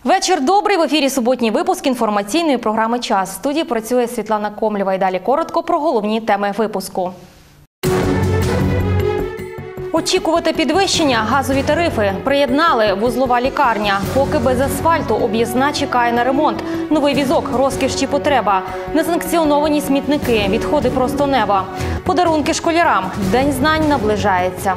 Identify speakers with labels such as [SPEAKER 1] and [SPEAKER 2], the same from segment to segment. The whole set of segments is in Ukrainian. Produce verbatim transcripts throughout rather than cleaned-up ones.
[SPEAKER 1] Вечір добрий. В ефірі суботній випуск інформаційної програми «Час». В студії працює Світлана Комлєва. І далі коротко про головні теми випуску. Очікувати підвищення. Газові тарифи. Приєднали. Вузлова лікарня. Поки без асфальту. Об'їзна чекає на ремонт. Новий візок. Розкіш чи потреба. Несанкціоновані смітники. Відходи просто неба. Подарунки школярам. День знань наближається.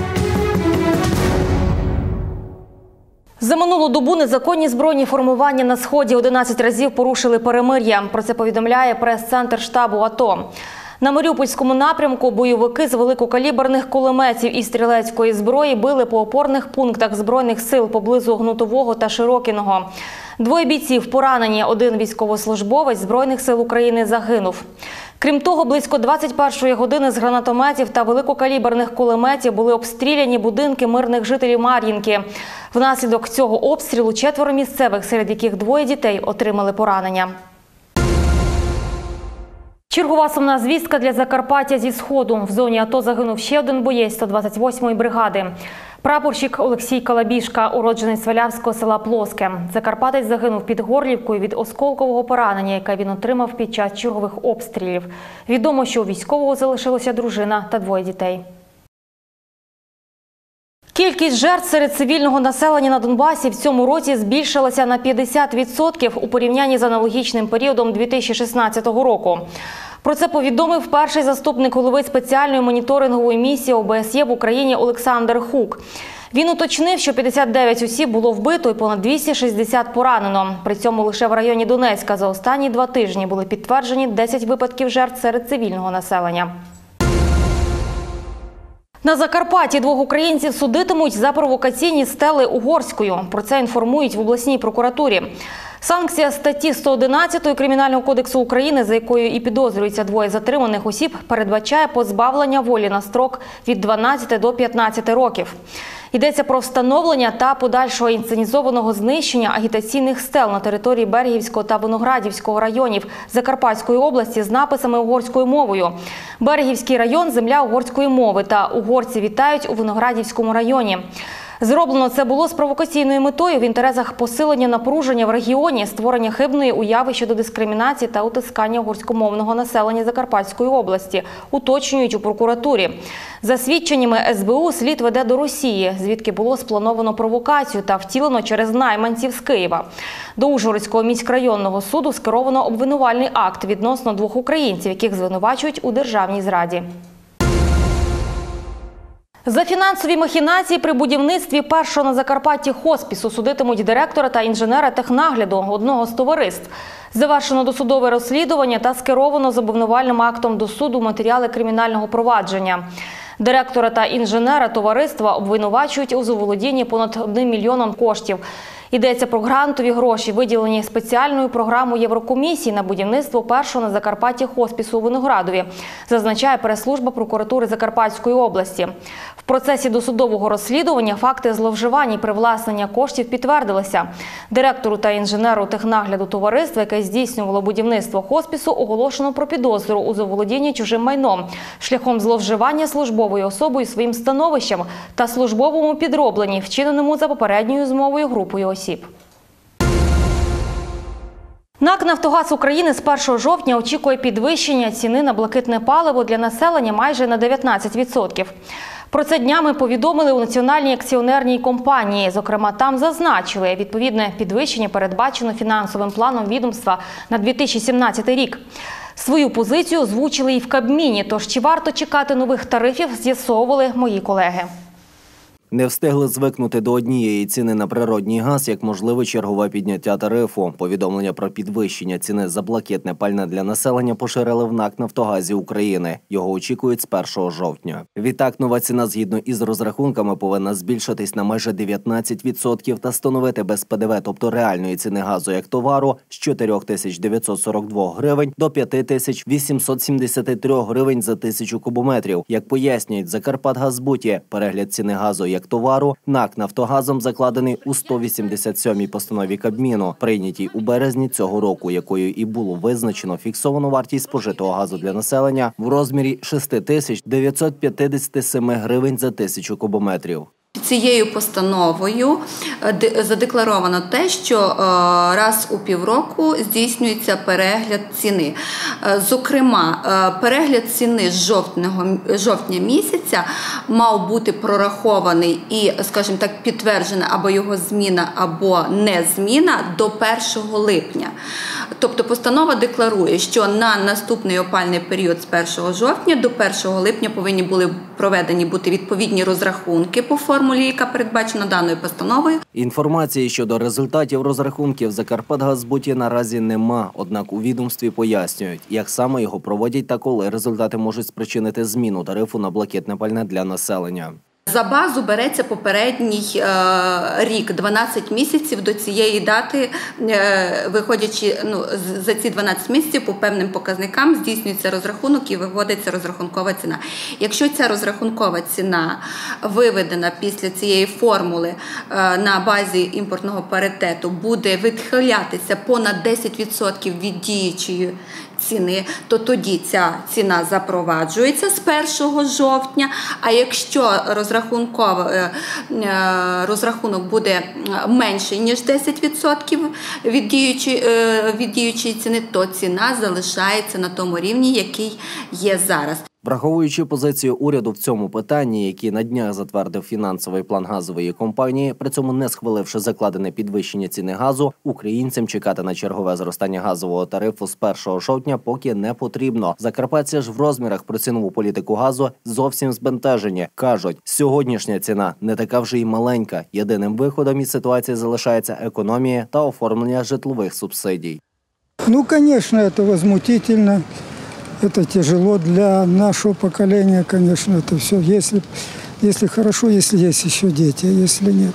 [SPEAKER 1] За минулу добу незаконні збройні формування на Сході одинадцять разів порушили перемир'я. Про це повідомляє прес-центр штабу АТО. На Маріупольському напрямку бойовики з великокаліберних кулеметів і стрілецької зброї били по опорних пунктах Збройних сил поблизу Гнутового та Широкіного. Двоє бійців поранені, один військовослужбовець Збройних сил України загинув. Крім того, близько двадцять першої години з гранатометів та великокаліберних кулеметів були обстріляні будинки мирних жителів Мар'їнки. Внаслідок цього обстрілу четверо місцевих, серед яких двоє дітей, отримали поранення. Чергова сумна звістка для Закарпаття зі Сходу. В зоні АТО загинув ще один боєць сто двадцять восьмої бригади. Прапорщик Олексій Калабішка, уродженець Свалявського села Плоске. Закарпатець загинув під Горлівкою від осколкового поранення, яке він отримав під час чергових обстрілів. Відомо, що у військового залишилося дружина та двоє дітей. Кількість жертв серед цивільного населення на Донбасі в цьому році збільшилася на п'ятдесят відсотків у порівнянні з аналогічним періодом дві тисячі шістнадцятого року. Про це повідомив перший заступник голови спеціальної моніторингової місії О Б С Є в Україні Олександр Хук. Він уточнив, що п'ятдесят дев'ять осіб було вбито і понад двісті шістдесят поранено. При цьому лише в районі Донецька за останні два тижні були підтверджені десять випадків жертв серед цивільного населення. На Закарпатті двох українців судитимуть за провокаційні стели угорською. Про це інформують в обласній прокуратурі. Санкція статті сто одинадцять Кримінального кодексу України, за якою і підозрюються двоє затриманих осіб, передбачає позбавлення волі на строк від дванадцяти до п'ятнадцяти років. Йдеться про встановлення та подальшого інсценізованого знищення агітаційних стел на території Берегівського та Виноградівського районів Закарпатської області з написами угорською мовою. Берегівський район – земля угорської мови, та угорці вітають у Виноградівському районі. Зроблено це було з провокаційною метою в інтересах посилення напруження в регіоні, створення хибної уяви щодо дискримінації та утискання угорськомовного населення Закарпатської області, уточнюють у прокуратурі. За свідченнями С Б У, слід веде до Росії, звідки було сплановано провокацію та втілено через найманців з Києва. До Ужгородського міськрайонного суду скеровано обвинувальний акт відносно двох українців, яких звинувачують у державній зраді. За фінансові махінації при будівництві першого на Закарпатті хоспісу судитимуть директора та інженера технагляду одного з товариств. Завершено досудове розслідування та скеровано з обвинувальним актом до суду матеріали кримінального провадження. Директора та інженера товариства обвинувачують у заволодінні понад одним мільйоном коштів. Йдеться про грантові гроші, виділені спеціальною програмою Єврокомісії на будівництво першого на Закарпатті хоспісу у Виноградові, зазначає прес-служба прокуратури Закарпатської області. В процесі досудового розслідування факти зловживань і привласнення коштів підтвердилися. Директору та інженеру технагляду товариства, яке здійснювало будівництво хоспісу, оголошено про підозру у заволодінні чужим майном, шляхом зловживання службовою особою своїм становищем та службовому підробленні, вчиненому за попередньою змовою групою осіб. НАК «Нафтогаз України» з першого жовтня очікує підвищення ціни на блакитне паливо для населення майже на дев'ятнадцять відсотків. Про це днями повідомили у Національній акціонерній компанії. Зокрема, там зазначили, відповідне підвищення передбачено фінансовим планом відомства на дві тисячі сімнадцятий рік. Свою позицію озвучили і в Кабміні, тож чи варто чекати нових тарифів, з'ясовували мої колеги.
[SPEAKER 2] Не встигли звикнути до однієї ціни на природній газ, як можливе чергове підняття тарифу. Повідомлення про підвищення ціни за блакитне пальне для населення поширили в НАК «Нафтогазі України». Його очікують з першого жовтня. Відтак, нова ціна, згідно із розрахунками, повинна збільшитись на майже дев'ятнадцять відсотків та становити без П Д В, тобто реальної ціни газу як товару, з чотирьох тисяч дев'ятсот сорок двох гривень до п'яти тисяч вісімсот сімдесяти трьох гривень за тисячу кубометрів. Як пояснюють Закарпатгазбуті, перегляд ціни газу як товару НАК «Нафтогазом» закладений у сто вісімдесят сьомій постанові Кабміну, прийнятій у березні цього року, якою і було визначено фіксовану вартість спожитого газу для населення в розмірі шість тисяч дев'ятсот п'ятдесят сім гривень за тисячу кубометрів.
[SPEAKER 3] Цією постановою задекларовано те, що раз у півроку здійснюється перегляд ціни. Зокрема, перегляд ціни з жовтня, жовтня місяця мав бути прорахований і, скажімо так, підтверджена або його зміна, або не зміна до першого липня. Тобто постанова декларує, що на наступний опалювальний період з першого жовтня до першого липня повинні були проведені бути відповідні розрахунки по формулі, яка передбачена даною постановою.
[SPEAKER 2] Інформації щодо результатів розрахунків «Закарпатгаззбуті» наразі нема, однак у відомстві пояснюють, як саме його проводять та коли результати можуть спричинити зміну тарифу на блакитне пальне для населення.
[SPEAKER 3] За базу береться попередній е, рік, дванадцять місяців до цієї дати, е, виходячи ну, за ці дванадцять місяців по певним показникам здійснюється розрахунок і виводиться розрахункова ціна. Якщо ця розрахункова ціна виведена після цієї формули е, на базі імпортного паритету, буде відхилятися понад десять відсотків від діючої ціни, то тоді ця ціна запроваджується з першого жовтня, а якщо розрахунок буде менший, ніж десять відсотків від діючої, від діючої ціни, то ціна залишається на тому рівні, який є зараз.
[SPEAKER 2] Враховуючи позицію уряду в цьому питанні, який на днях затвердив фінансовий план газової компанії, при цьому не схваливши закладене підвищення ціни газу, українцям чекати на чергове зростання газового тарифу з першого жовтня поки не потрібно. Закарпатці ж в розмірах про цінову політику газу зовсім збентежені. Кажуть, сьогоднішня ціна не така вже й маленька. Єдиним виходом із ситуації залишається економія та оформлення житлових субсидій.
[SPEAKER 4] Ну, звісно, це возмутительно. Это тяжело для нашего поколения, конечно, это все. Если, если хорошо, если есть еще дети, а если нет,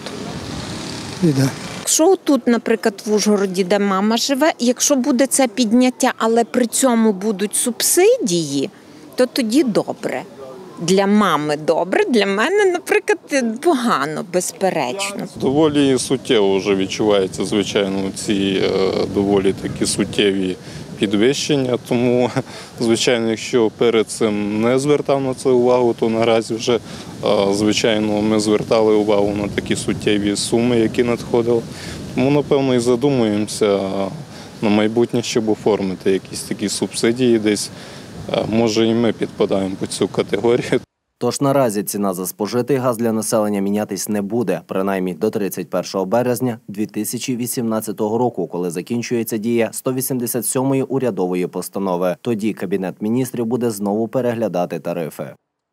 [SPEAKER 4] беда.
[SPEAKER 5] Якщо тут, наприклад, в Ужгороді, де мама живе, якщо буде це підняття, але при цьому будуть субсидії, то тоді добре. Для мами добре, для мене, наприклад, погано, безперечно.
[SPEAKER 6] Доволі суттєво вже відчувається, звичайно, ці доволі такі суттєві підвищення, тому, звичайно, якщо перед цим не звертав на це увагу, то наразі вже, звичайно, ми звертали увагу на такі суттєві суми, які надходили. Тому, напевно, і задумуємося на майбутнє, щоб оформити якісь такі субсидії десь. Може, і ми підпадаємо під цю категорію.
[SPEAKER 2] Тож наразі ціна за спожитий газ для населення мінятись не буде, принаймні до тридцять першого березня дві тисячі вісімнадцятого року, коли закінчується дія сто вісімдесят сьомої урядової постанови. Тоді Кабінет міністрів буде знову переглядати тарифи.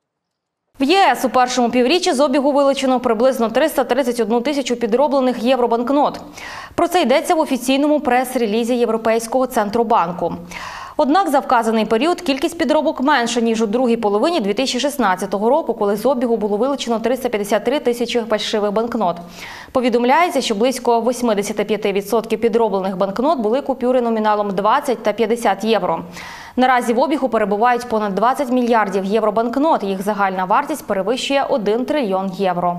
[SPEAKER 1] В ЄС у першому півріччі з обігу вилучено приблизно триста тридцять одну тисячу підроблених євробанкнот. Про це йдеться в офіційному прес-релізі Європейського Центробанку. Однак за вказаний період кількість підробок менша, ніж у другій половині дві тисячі шістнадцятого року, коли з обігу було вилучено триста п'ятдесят три тисячі фальшивих банкнот. Повідомляється, що близько вісімдесят п'ять відсотків підроблених банкнот були купюри номіналом двадцять та п'ятдесят євро. Наразі в обігу перебувають понад двадцять мільярдів євробанкнот. Їх загальна вартість перевищує один трильйон євро.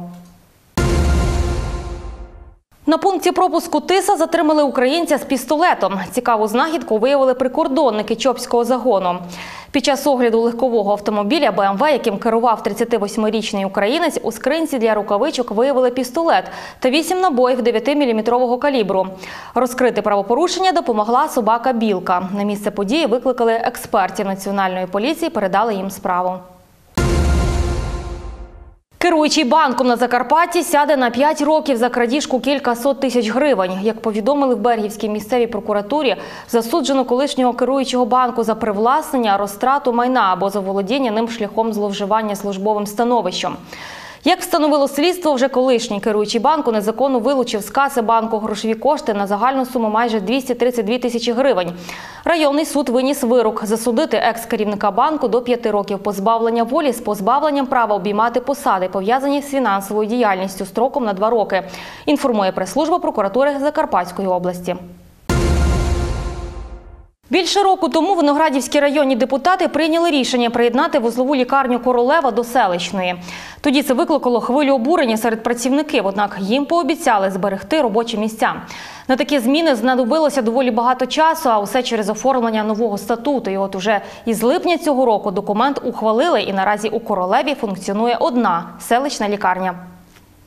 [SPEAKER 1] На пункті пропуску Тиса затримали українця з пістолетом. Цікаву знахідку виявили прикордонники Чопського загону. Під час огляду легкового автомобіля Бе Ем Ве, яким керував тридцятивосьмирічний українець, у скринці для рукавичок виявили пістолет та вісім набоїв дев'ятиміліметрового калібру. Розкрити правопорушення допомогла собака Білка. На місце події викликали експертів Національної поліції, передали їм справу. Керуючий банком на Закарпатті сяде на п'ять років за крадіжку кількасот тисяч гривень. Як повідомили в Бергівській місцевій прокуратурі, засуджено колишнього керуючого банку за привласнення, розтрату майна або заволодіння ним шляхом зловживання службовим становищем. Як встановило слідство, вже колишній керуючий банку незаконно вилучив з каси банку грошові кошти на загальну суму майже двісті тридцять дві тисячі гривень. Районний суд виніс вирок – засудити екс-керівника банку до п'яти років позбавлення волі з позбавленням права обіймати посади, пов'язані з фінансовою діяльністю, строком на два роки, інформує прес-служба прокуратури Закарпатської області. Більше року тому виноградівські районні депутати прийняли рішення приєднати вузлову лікарню Королева до селищної. Тоді це викликало хвилю обурення серед працівників, однак їм пообіцяли зберегти робочі місця. На такі зміни знадобилося доволі багато часу, а усе через оформлення нового статуту. І от уже із липня цього року документ ухвалили, і наразі у Королеві функціонує одна селищна лікарня.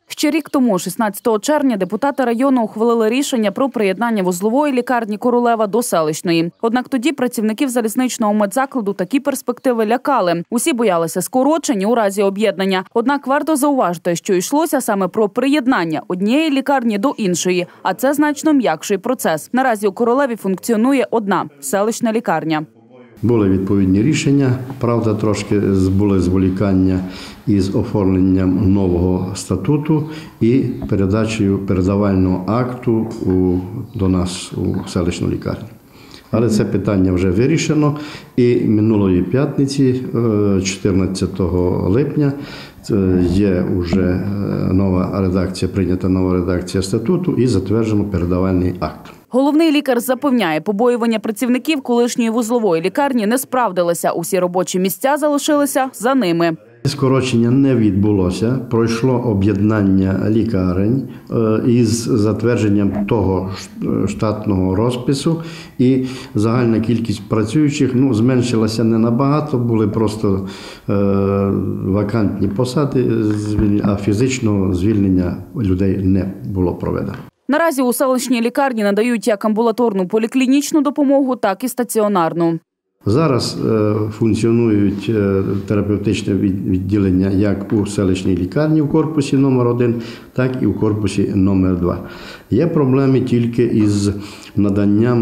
[SPEAKER 7] Ще рік тому, шістнадцятого червня, депутати району ухвалили рішення про приєднання вузлової лікарні Королева до селищної. Однак тоді працівників залізничного медзакладу такі перспективи лякали. Усі боялися скорочень у разі об'єднання. Однак варто зауважити, що йшлося саме про приєднання однієї лікарні до іншої, а це значно м'якший процес. Наразі у Королеві функціонує одна – селищна лікарня.
[SPEAKER 8] Були відповідні рішення, правда, трошки були зволікання із оформленням нового статуту і передачею передавального акту у, до нас у селищну лікарню. Але це питання вже вирішено, і минулої п'ятниці, чотирнадцятого липня, є вже нова редакція, прийнята нова редакція статуту і затверджено передавальний акт.
[SPEAKER 7] Головний лікар запевняє, побоювання працівників колишньої вузлової лікарні не справдилися. Усі робочі місця залишилися за ними.
[SPEAKER 8] Скорочення не відбулося, пройшло об'єднання лікарень із затвердженням того штатного розпису, і загальна кількість працюючих ну, зменшилася не набагато, були просто е, вакантні посади, а фізичного звільнення людей не було проведено.
[SPEAKER 7] Наразі у селищній лікарні надають як амбулаторну поліклінічну допомогу, так і стаціонарну.
[SPEAKER 8] Зараз е, функціонують е, терапевтичне відділення як у селищній лікарні в корпусі номер один, так і в корпусі номер два. Є проблеми тільки із наданням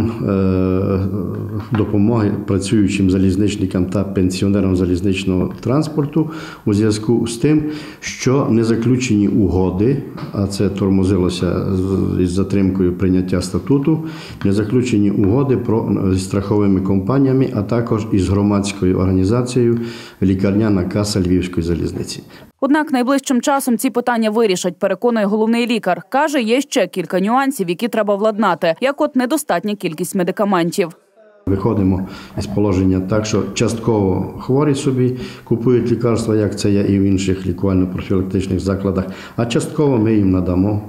[SPEAKER 8] е, допомоги працюючим залізничникам та пенсіонерам залізничного транспорту у зв'язку з тим, що не заключені угоди, а це тормозилося із затримкою прийняття статуту, не заключені угоди про, зі страховими компаніями, а також із громадською організацією «Лікарняна каса Львівської залізниці».
[SPEAKER 7] Однак найближчим часом ці питання вирішать, переконує головний лікар. Каже, є ще кілька нюансів, які треба владнати, як от недостатня кількість медикаментів.
[SPEAKER 8] Виходимо із положення так, що частково хворі собі купують лікарства, як це є і в інших лікувально-профілактичних закладах, а частково ми їм надамо,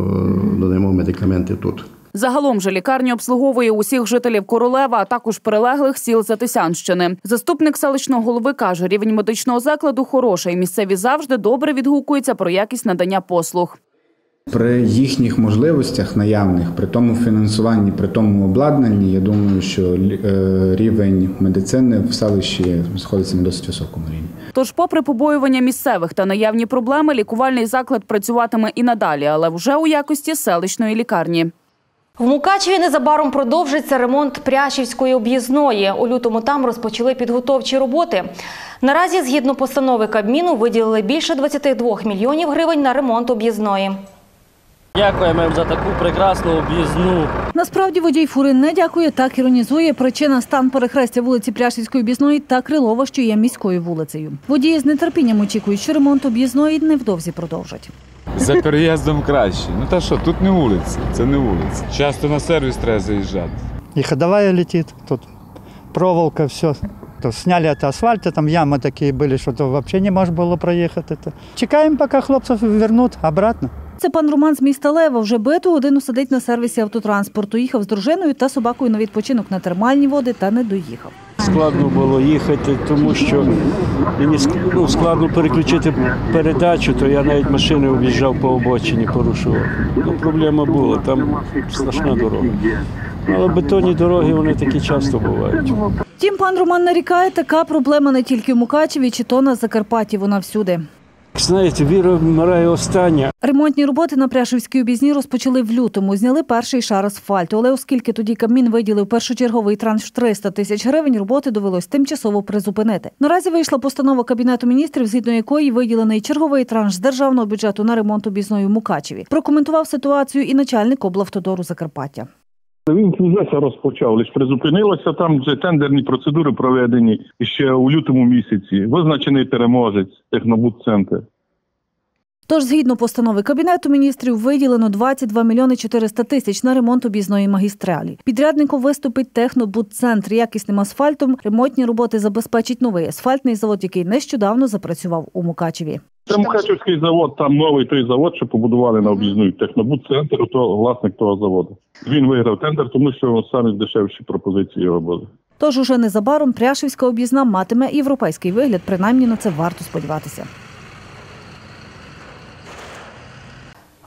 [SPEAKER 8] надаємо медикаменти тут.
[SPEAKER 7] Загалом же лікарня обслуговує усіх жителів Королева, а також прилеглих сіл Затисянщини. Заступник селищного голови каже, рівень медичного закладу хороший, місцеві завжди добре відгукуються про якість надання послуг.
[SPEAKER 9] При їхніх можливостях наявних, при тому фінансуванні, при тому обладнанні, я думаю, що рівень медицини в селищі знаходиться на досить високому рівні.
[SPEAKER 7] Тож, попри побоювання місцевих та наявні проблеми, лікувальний заклад працюватиме і надалі, але вже у якості селищної лікарні.
[SPEAKER 1] В Мукачеві незабаром продовжиться ремонт Пряшівської об'їзної. У лютому там розпочали підготовчі роботи. Наразі, згідно постанови Кабміну, виділили більше двадцяти двох мільйонів гривень на ремонт об'їзної.
[SPEAKER 10] Дякуємо за таку прекрасну об'їзну.
[SPEAKER 11] Насправді водій фури не дякує, так іронізує. Причина – стан перехрестя вулиці Пряшівської об'їзної та Крилова, що є міською вулицею. Водії з нетерпінням очікують, що ремонт об'їзної невдовзі продовжать.
[SPEAKER 12] За переїздом краще. Ну та що, тут не вулиця, це не вулиця. Часто на сервіс треба заїжджати.
[SPEAKER 13] І ходовая летить, тут проволока, все. То сняли от асфальта, там ямы такие были, что то вообще не можна було проїхати. Чекаємо, поки хлопців вернуть обратно.
[SPEAKER 11] Це пан Роман з міста Лева. Вже биту годину сидить на сервісі автотранспорту. Їхав з дружиною та собакою на відпочинок на термальні води та не доїхав.
[SPEAKER 10] Складно було їхати, тому що мені ну, складно переключити передачу, то я навіть машини об'їжджав по обочині, порушував. Ну, проблема була, там страшна дорога. Але бетонні дороги, вони такі часто бувають.
[SPEAKER 11] Втім, пан Роман нарікає, така проблема не тільки в Мукачеві, чи то на Закарпатті, вона всюди.
[SPEAKER 10] Знаєте, віра вмирає остання.
[SPEAKER 11] Ремонтні роботи на Пряшівській об'їзній розпочали в лютому. Зняли перший шар асфальту. Але оскільки тоді Кабмін виділив першочерговий транш триста тисяч гривень, роботи довелось тимчасово призупинити. Наразі вийшла постанова Кабінету міністрів, згідно якої виділений черговий транш з державного бюджету на ремонт об'їзної в Мукачеві. Прокоментував ситуацію і начальник облавтодору Закарпаття.
[SPEAKER 14] Він вже розпочав, лише призупинилося, там вже тендерні процедури проведені ще у лютому місяці. Визначений переможець, Технобудцентр.
[SPEAKER 11] Тож, згідно постанови Кабінету міністрів, виділено двадцять два мільйони чотириста тисяч на ремонт об'їзної магістралі. Підрядником виступить Технобудцентр. Якісним асфальтом ремонтні роботи забезпечить новий асфальтний завод, який нещодавно запрацював у Мукачеві.
[SPEAKER 14] Це Мукачевський завод, там новий той завод, що побудували на об'їзну. Технобудцентр, то власник того заводу. Він виграв тендер, тому що самі дешевші пропозиції його були.
[SPEAKER 11] Тож уже незабаром Пряшівська об'їзна матиме європейський вигляд, принаймні на це варто сподіватися.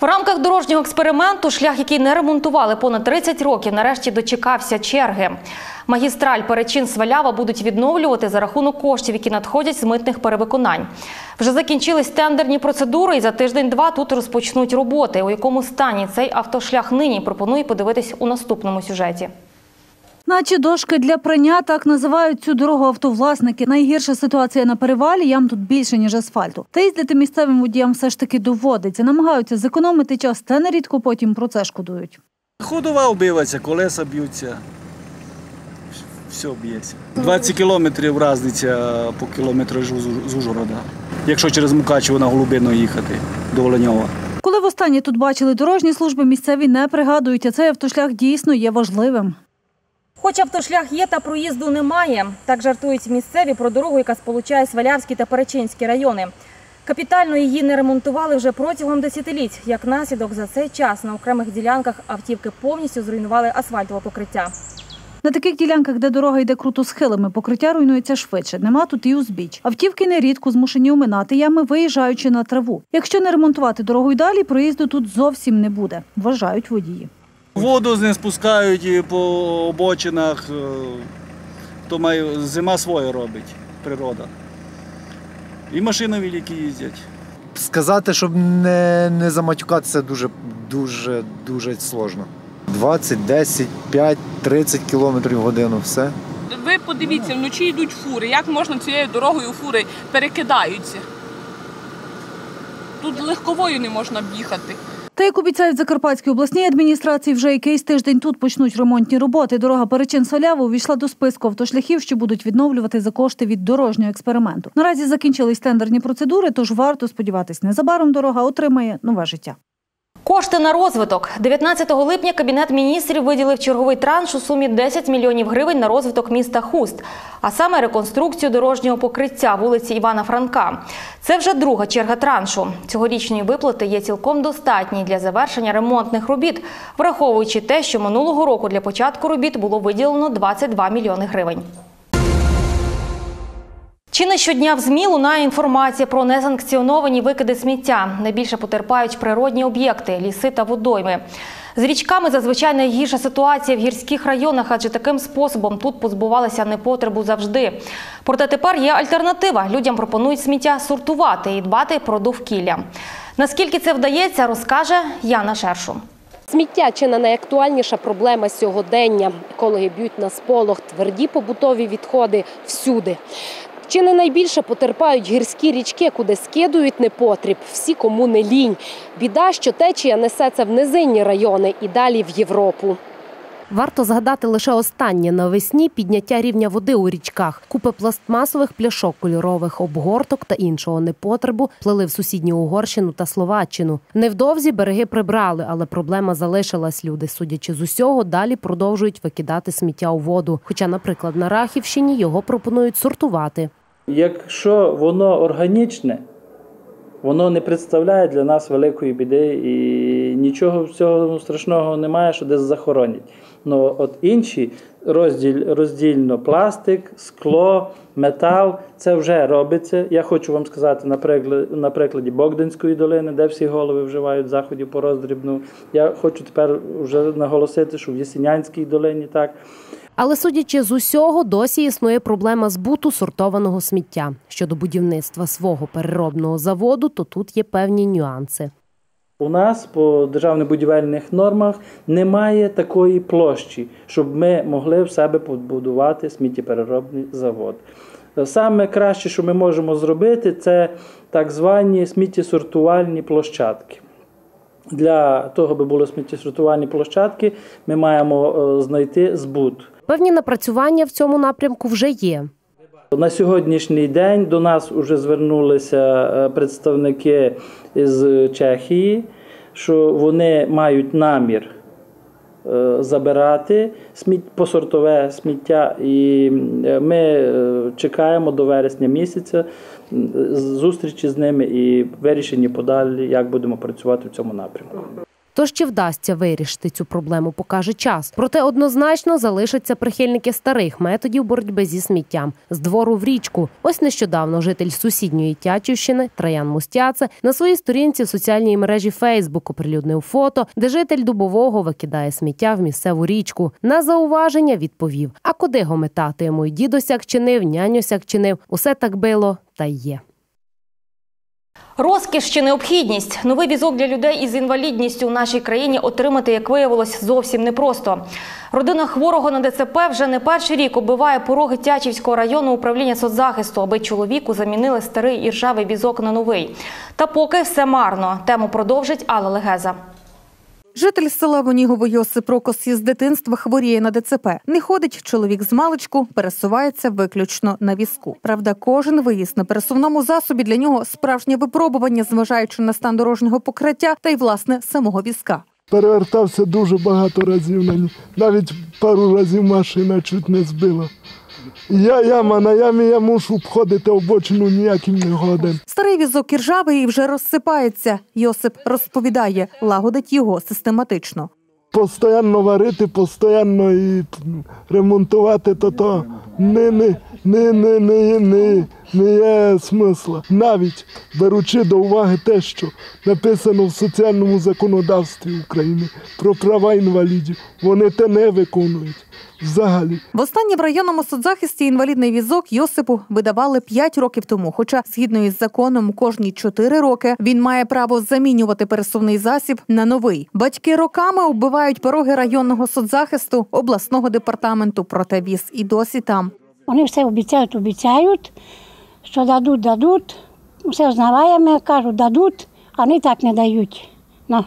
[SPEAKER 1] В рамках дорожнього експерименту шлях, який не ремонтували понад тридцять років, нарешті дочекався черги. Магістраль Перечин-Свалява будуть відновлювати за рахунок коштів, які надходять з митних перевиконань. Вже закінчились тендерні процедури і за тиждень-два тут розпочнуть роботи. У якому стані цей автошлях нині, пропоную подивитись у наступному сюжеті.
[SPEAKER 11] Наче дошки для прання, так називають цю дорогу автовласники. Найгірша ситуація на перевалі, ям тут більше, ніж асфальту. Та їздити місцевим водіям все ж таки доводиться. Намагаються зекономити час, та нерідко потім про це шкодують.
[SPEAKER 15] Ходова вбивається, колеса б'ються, все б'ється. двадцять кілометрів різниця по кілометражу з Ужгорода, якщо через Мукачево на Голубину їхати до Оленьова.
[SPEAKER 11] Коли востаннє тут бачили дорожні служби, місцеві не пригадують, а цей автошлях дійсно є важливим.
[SPEAKER 1] Хоч автошлях є, та проїзду немає. Так жартують місцеві про дорогу, яка сполучає Свалявські та Перечинські райони. Капітально її не ремонтували вже протягом десятиліть. Як наслідок, за цей час на окремих ділянках автівки повністю зруйнували асфальтове покриття.
[SPEAKER 11] На таких ділянках, де дорога йде круто схилами, покриття руйнується швидше. Нема тут і узбіч. Автівки нерідко змушені оминати ями, виїжджаючи на траву. Якщо не ремонтувати дорогу й далі, проїзду тут зовсім не буде, вважають водії.
[SPEAKER 15] Воду з ним спускають і по обочинах, то має, зима своє робить, природа. І машини великі їздять.
[SPEAKER 16] Сказати, щоб не, не заматюкатися, дуже, дуже, дуже сложно. двадцять, десять, п'ять, тридцять кілометрів в годину, все.
[SPEAKER 17] Ви подивіться, вночі йдуть фури, як можна цією дорогою фури перекидаються. Тут легковою не можна об'їхати.
[SPEAKER 11] Та як обіцяють в Закарпатській обласній адміністрації, вже якийсь тиждень тут почнуть ремонтні роботи. Дорога Перечин-Свалява увійшла до списку автошляхів, що будуть відновлювати за кошти від дорожнього експерименту. Наразі закінчились тендерні процедури, тож варто сподіватись, незабаром дорога отримає нове життя.
[SPEAKER 1] Кошти на розвиток. дев'ятнадцятого липня Кабінет міністрів виділив черговий транш у сумі десять мільйонів гривень на розвиток міста Хуст, а саме реконструкцію дорожнього покриття вулиці Івана Франка. Це вже друга черга траншу. Цьогорічної виплати є цілком достатньої для завершення ремонтних робіт, враховуючи те, що минулого року для початку робіт було виділено двадцять два мільйони гривень. Чи не щодня в ЗМІ лунає інформація про несанкціоновані викиди сміття. Найбільше потерпають природні об'єкти – ліси та водойми. З річками зазвичай найгірша ситуація в гірських районах, адже таким способом тут позбувалися непотребу завжди. Проте тепер є альтернатива. Людям пропонують сміття сортувати і дбати про довкілля. Наскільки це вдається, розкаже Яна Шершу.
[SPEAKER 18] Сміття – чи не найактуальніша проблема сьогодення. Екологи б'ють на сполох, тверді побутові відходи всюди. Чи не найбільше потерпають гірські річки, куди скидують непотріб всі, кому не лінь. Біда, що течія несеться в низинні райони і далі в Європу.
[SPEAKER 19] Варто згадати лише останнє навесні підняття рівня води у річках. Купи пластмасових пляшок, кольорових обгорток та іншого непотребу плили в сусідню Угорщину та Словаччину. Невдовзі береги прибрали, але проблема залишилась. Люди, судячи з усього, далі продовжують викидати сміття у воду. Хоча, наприклад, на Рахівщині його пропонують сортувати.
[SPEAKER 20] Якщо воно органічне, воно не представляє для нас великої біди і нічого цього страшного немає, що десь захоронять. Ну, от інші розділь, роздільно пластик, скло, метал, це вже робиться. Я хочу вам сказати на прикладі, на прикладі Богданської долини, де всі голови вживають заходів по роздрібну. Я хочу тепер вже наголосити, що в Ясінянській долині так.
[SPEAKER 19] Але судячи з усього, досі існує проблема збуту сортованого сміття. Щодо будівництва свого переробного заводу, то тут є певні нюанси.
[SPEAKER 20] У нас по державних будівельних нормах немає такої площі, щоб ми могли в себе побудувати сміттєпереробний завод. Саме краще, що ми можемо зробити, це так звані сміттєсортувальні площадки. Для того, аби були сміттєсортувальні площадки, ми маємо знайти збут.
[SPEAKER 19] Певні напрацювання в цьому напрямку вже є.
[SPEAKER 20] На сьогоднішній день до нас вже звернулися представники з Чехії, що вони мають намір забирати посортове сміття, і ми чекаємо до вересня місяця зустрічі з ними і вирішення подалі, як будемо працювати в цьому напрямку.
[SPEAKER 19] Тож чи вдасться вирішити цю проблему, покаже час. Проте однозначно залишаться прихильники старих методів боротьби зі сміттям – з двору в річку. Ось нещодавно житель сусідньої Тячівщини Траян Мустяце на своїй сторінці в соціальній мережі Фейсбук оприлюднив фото, де житель Дубового викидає сміття в місцеву річку. На зауваження відповів: «А куди го метати? Мой дідо сяк чинив, няню сяк чинив. Усе так било, та й є».
[SPEAKER 1] Розкіш чи необхідність? Новий візок для людей із інвалідністю в нашій країні отримати, як виявилось, зовсім непросто. Родина хворого на ДЦП вже не перший рік оббиває пороги Тячівського районного управління соцзахисту, аби чоловіку замінили старий і ржавий візок на новий. Та поки все марно. Тему продовжить Алла Легеза.
[SPEAKER 21] Житель села Вонігово Йосип Рокос із дитинства хворіє на ДЦП. Не ходить чоловік з маличку, пересувається виключно на візку. Правда, кожен виїзд на пересувному засобі для нього справжнє випробування, зважаючи на стан дорожнього покриття та й, власне, самого візка.
[SPEAKER 22] Перевертався дуже багато разів на ній. Навіть пару разів машина чуть не збила. Я яма, на ямі я мушу обходити обочину, ніяким не годен.
[SPEAKER 21] Старий візок іржавий і вже розсипається. Йосип розповідає, лагодить його систематично.
[SPEAKER 22] Постоянно варити, постоянно і ремонтувати, то то не, не, не, не, не, не, не є смисла. Навіть беручи до уваги те, що написано в соціальному законодавстві України про права інвалідів, вони те не виконують. Взагалі.
[SPEAKER 21] Востаннє в районному соцзахисті інвалідний візок Йосипу видавали п'ять років тому. Хоча, згідно із законом, кожні чотири роки він має право замінювати пересувний засіб на новий. Батьки роками оббивають пороги районного соцзахисту, обласного департаменту, проте віз і досі там.
[SPEAKER 23] Вони все обіцяють, обіцяють, що дадуть, дадуть. Все знаваємо, кажуть, дадуть, а вони так не дають. Ну.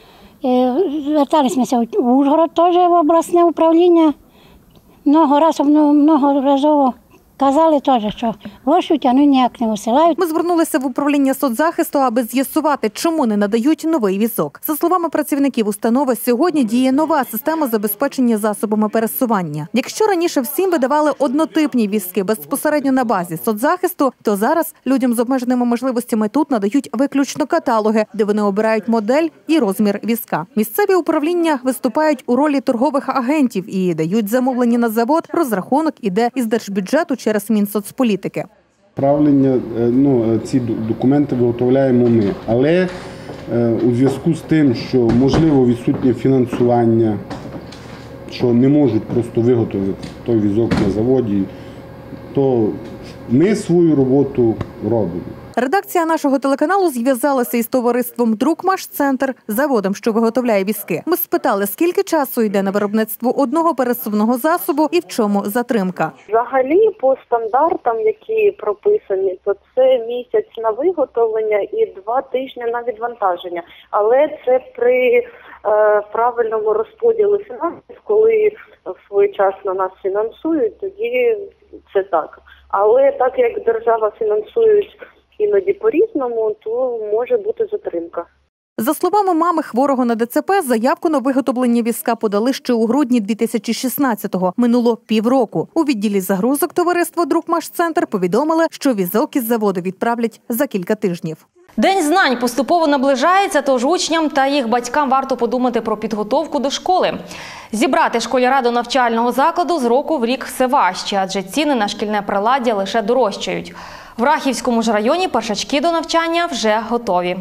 [SPEAKER 23] Зверталися в Ужгород теж в обласне управління. Много разів, многоразово казали теж, що грошуть, а вони ніяк не висилають.
[SPEAKER 21] Ми звернулися в управління соцзахисту, аби з'ясувати, чому не надають новий візок. За словами працівників установи, сьогодні діє нова система забезпечення засобами пересування. Якщо раніше всім видавали однотипні візки безпосередньо на базі соцзахисту, то зараз людям з обмеженими можливостями тут надають виключно каталоги, де вони обирають модель і розмір візка. Місцеві управління виступають у ролі торгових агентів і дають замовлення на завод, розрахунок іде із держбюджету через Мінсоцполітики.
[SPEAKER 8] Правлення, ну, ці документи виготовляємо ми, але у зв'язку з тим, що можливо відсутнє фінансування, що не можуть просто виготовити той візок на заводі, то ми свою роботу робимо.
[SPEAKER 21] Редакція нашого телеканалу зв'язалася із товариством «Друкмашцентр», заводом, що виготовляє візки. Ми спитали, скільки часу йде на виробництво одного пересувного засобу і в чому затримка.
[SPEAKER 24] Взагалі, по стандартам, які прописані, то це місяць на виготовлення і два тижні на відвантаження. Але це при е, правильному розподілі фінансів, коли своєчасно нас фінансують, тоді це так. Але так як держава фінансує іноді по-різному, то може бути затримка.
[SPEAKER 21] За словами мами хворого на ДЦП, заявку на виготовлення візка подали ще у грудні дві тисячі шістнадцятого. Минуло півроку. У відділі загрузок товариства «Друкмашцентр» повідомили, що візок із заводу відправлять за кілька тижнів.
[SPEAKER 1] День знань поступово наближається, тож учням та їх батькам варто подумати про підготовку до школи. Зібрати школяра до навчального закладу з року в рік все важче, адже ціни на шкільне приладдя лише дорожчають. В Рахівському ж районі першачки до навчання вже готові.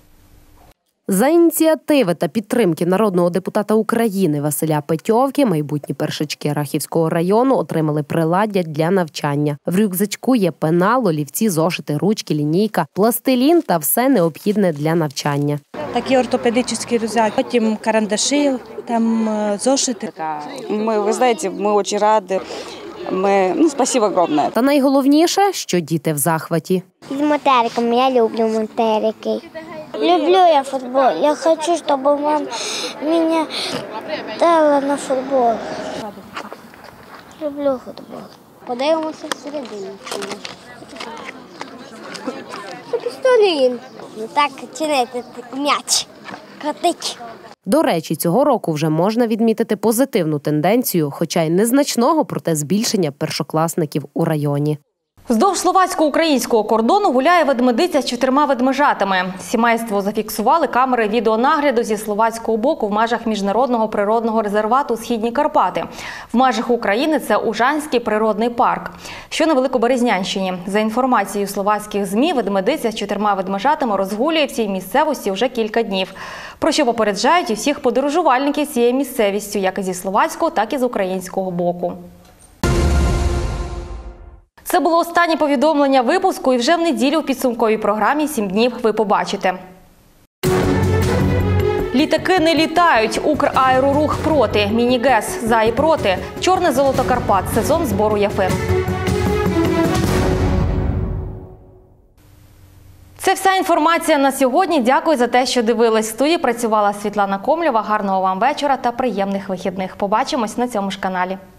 [SPEAKER 19] За ініціативи та підтримки народного депутата України Василя Петьовки майбутні першачки Рахівського району отримали приладдя для навчання. В рюкзачку є пенал, олівці, зошити, ручки, лінійка, пластилін та все необхідне для навчання.
[SPEAKER 25] Такі ортопедичні рюкзаки, потім карандаші, там зошити.
[SPEAKER 26] Ми, ви знаєте, ми дуже раді. Ми, ну, спасибо огромное.
[SPEAKER 19] Та найголовніше, що діти в захваті.
[SPEAKER 27] З моториками, я люблю моторики. Люблю я футбол. Я хочу, щоб мама мене дала на футбол. Люблю футбол. Подивимося всередині. Це пістолін. Так чинити м'яч. Крутить.
[SPEAKER 19] До речі, цього року вже можна відмітити позитивну тенденцію, хоча й незначного, проте збільшення першокласників у районі.
[SPEAKER 1] Вздовж словацько-українського кордону гуляє ведмедиця з чотирма ведмежатами. Сімейство зафіксували камери відеонагляду зі словацького боку в межах Міжнародного природного резервату «Східні Карпати». В межах України це Ужанський природний парк, що на Великоберезнянщині. За інформацією словацьких ЗМІ, ведмедиця з чотирма ведмежатами розгулює в цій місцевості вже кілька днів. Про що попереджають і всіх подорожувальників цією місцевістю, як і зі словацького, так і з українського боку. Це було останнє повідомлення випуску, і вже в неділю в підсумковій програмі «Сім днів» ви побачите. Літаки не літають. Украерорух проти. Міні-ГЕС за і проти. Чорне золото Карпат. Сезон збору ЯФИ. Це вся інформація на сьогодні. Дякую за те, що дивились. В студії працювала Світлана Комлєва. Гарного вам вечора та приємних вихідних. Побачимось на цьому ж каналі.